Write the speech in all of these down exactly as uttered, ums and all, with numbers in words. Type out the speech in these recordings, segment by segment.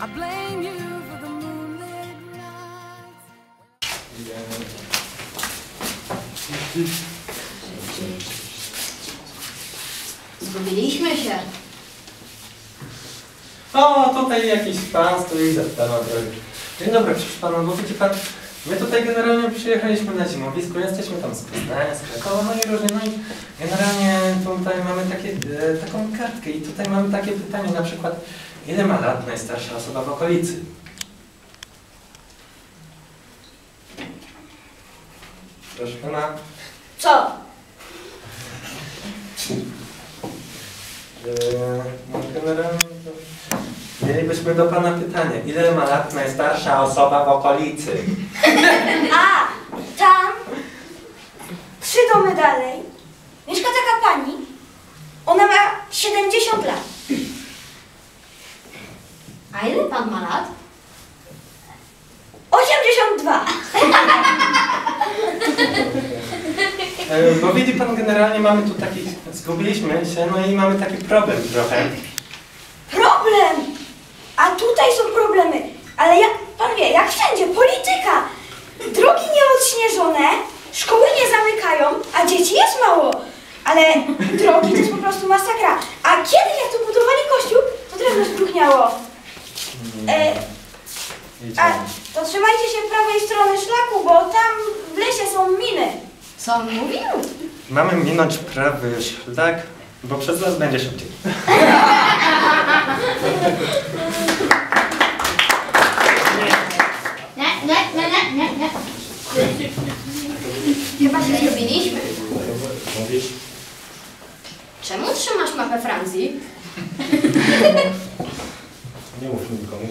I blame you for the moonlit nights. Zgubiliśmy się. O, tutaj jakiś pan stoi za panem. Dzień dobry, proszę pana, bo widzi pan, my tutaj generalnie przyjechaliśmy na zimowisko, jesteśmy tam z Poznania, z Krakowa, no i różnie, no i generalnie tutaj mamy takie, e, taką kartkę i tutaj mamy takie pytanie, na przykład, ile ma lat najstarsza osoba w okolicy? Proszę pana. Co? E, no generalnie to... Mielibyśmy do pana pytanie, ile ma lat najstarsza osoba w okolicy? A, tam, trzy domy dalej, mieszka taka pani. Ona ma siedemdziesiąt lat. A ile pan ma lat? osiemdziesiąt dwa. E, bo widzi pan, generalnie mamy tu taki, zgubiliśmy się, no i mamy taki problem trochę. Problem! A tutaj są problemy. Ale jak pan wie, jak wszędzie, polityka. Drogi nieodśnieżone, szkoły nie zamykają, a dzieci jest mało. Ale drogi to jest po prostu masakra. A kiedy, jak tu budowali kościół, to drewno spróchniało. E, a to trzymajcie się prawej strony szlaku, bo tam w lesie są miny. Co on mówił? Mamy minąć prawy szlak, bo przez las będzie szybciej. Nie, nie, nie, nie, nie, nie. Chyba się zgubiliśmy. Mówisz? Czemu trzymasz mapę Francji? Nie mów nikomu.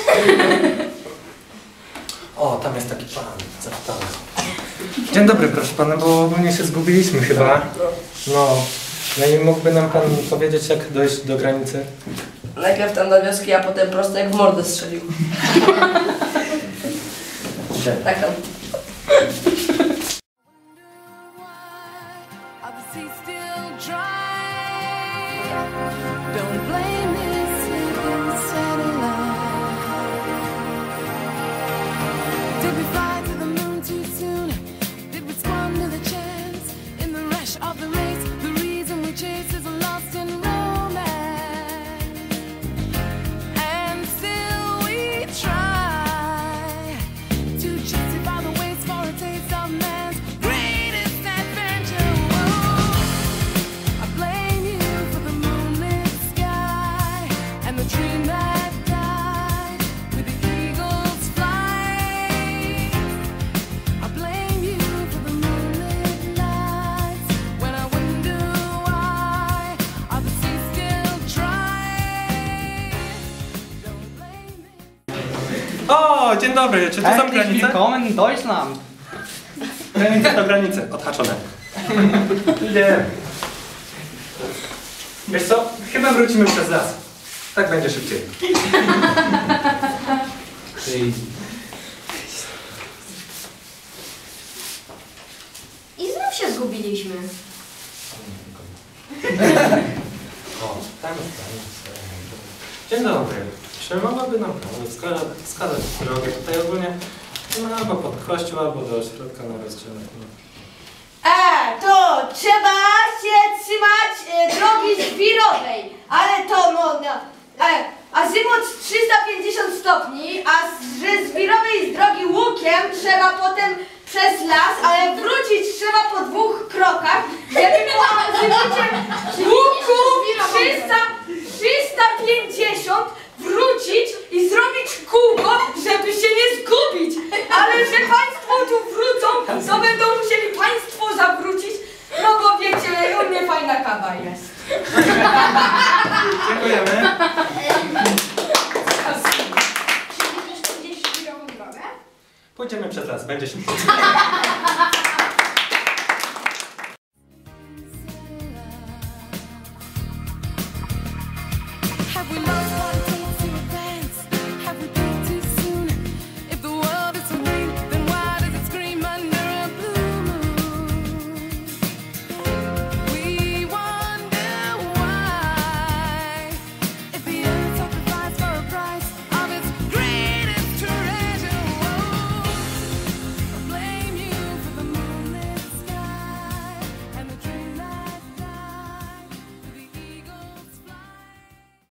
O, tam jest taki pan, zapytany. Dzień dobry, proszę pana, bo ogólnie się zgubiliśmy chyba. No, no i mógłby nam pan powiedzieć, jak dojść do granicy? Najpierw tam do wioski, a potem prosto jak w mordę strzelił. Gdzie? Tak tam. Are the seas still dry? Don't blame this satellite. Did we fly to the moon too soon? Did we squander the chance in the rush of the race? The reason we chase is lost in romance, and still we try to justify the waste for a taste of man's greatest adventure. Whoa. I blame you for the moonlit sky and the dream that died with the eagle's flight. I blame you for the moonlit nights when I wonder why are the seas still dry. Don't blame me. O, dzień dobry, czy tu są Herzlich granice? willkommen in Deutschland. Granice to granice, odhaczone. Idę. Wiesz co, chyba wrócimy przez las. Tak będzie szybciej. I znów się zgubiliśmy. O, tam jest granica. Dzień dobry. Czy mogłaby nam pan wskazać, wskazać drogę tutaj ogólnie? No, albo pod kościół, albo do środka na rozdzielek. No. A, to trzeba się trzymać e, drogi żwirowej, ale to no, no e, azymut trzysta pięćdziesiąt stopni, a z że żwirowej z drogi łukiem trzeba potem przez las, ale wrócić trzeba po dwóch krokach, żeby po azymucie łuku trzysta pięćdziesiąt wrócić i zrobić kółko, żeby się nie zgubić. Ale że państwo tu wrócą, to będą musieli państwo zawrócić, no bo wiecie, u mnie fajna kawa jest. Dziękujemy. Czy widzisz tu gdzieś żwirową drogę? Pójdziemy przez las, będzie szybciej.